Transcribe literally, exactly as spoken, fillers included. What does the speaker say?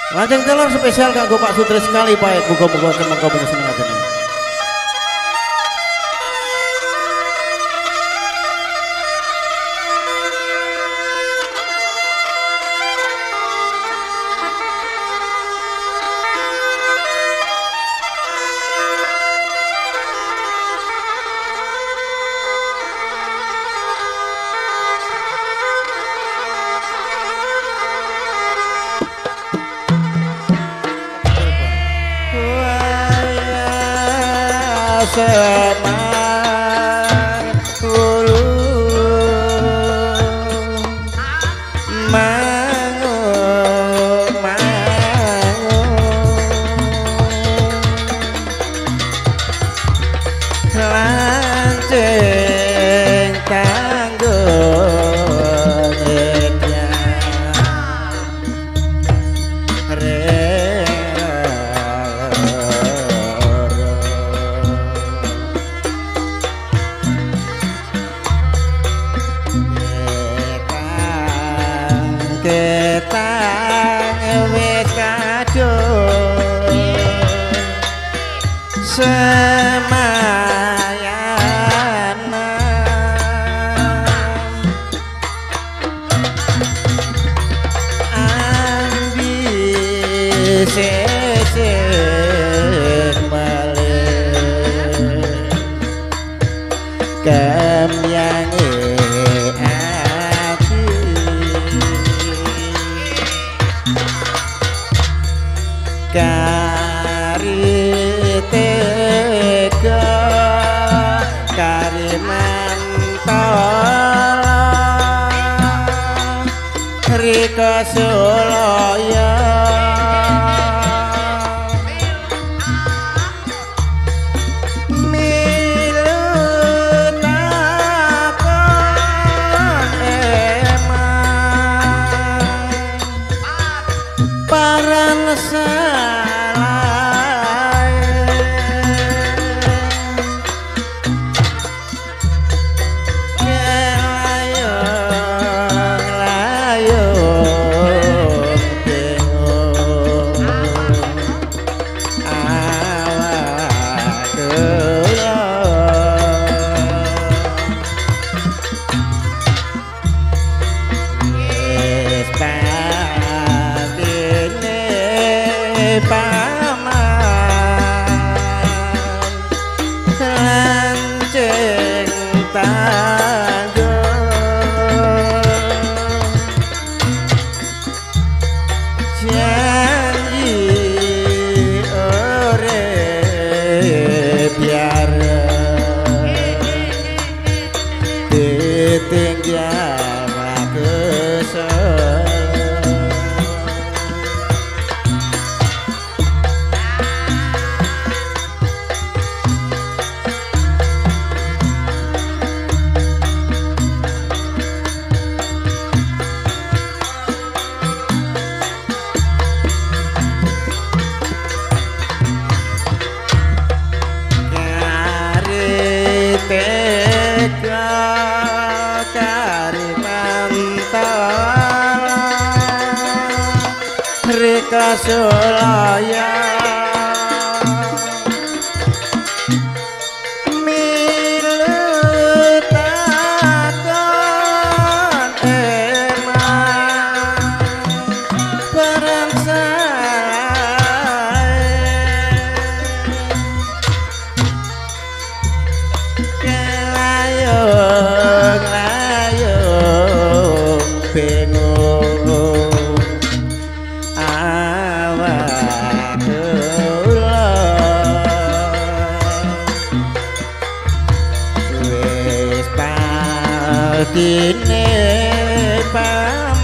Lajeng telur spesial kanggo Pak Sutris sekali Pak. Muga-muga semoga seneng atine. Semar hulu mangu mangu lanceng kanggo nyeknya ketang wis kadung semayana ambisi sing malih kamyange kari tega kari mantala rika sulaya milu takon emang paran paman lanceng tanggung janji urip biar ditinggal kesel. Tega kari mantala rika sulaya milu takon emang perang layung bingung awak kula wis patine